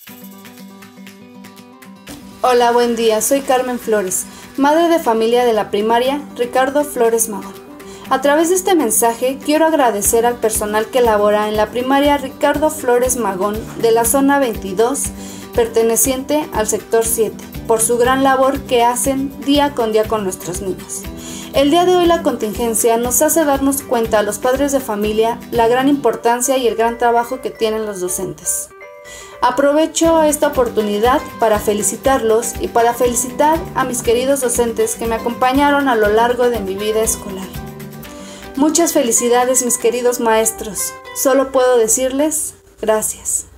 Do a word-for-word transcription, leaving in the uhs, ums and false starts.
Hola, buen día, soy Carmen Flores, madre de familia de la primaria Ricardo Flores Magón. A través de este mensaje quiero agradecer al personal que labora en la primaria Ricardo Flores Magón de la zona veintidós, perteneciente al sector siete, por su gran labor que hacen día con día con nuestros niños. El día de hoy la contingencia nos hace darnos cuenta a los padres de familia la gran importancia y el gran trabajo que tienen los docentes. Aprovecho esta oportunidad para felicitarlos y para felicitar a mis queridos docentes que me acompañaron a lo largo de mi vida escolar. Muchas felicidades, mis queridos maestros. Solo puedo decirles gracias.